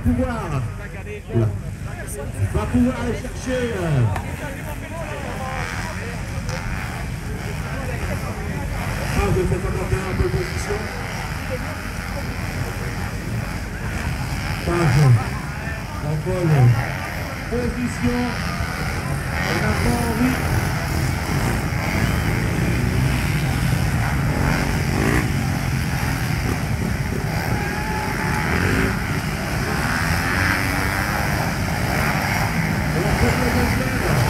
pouvoir aller chercher. Ah, je vais peut-être encore faire un peu de position. La bonne position. Et maintenant, oui. Et la première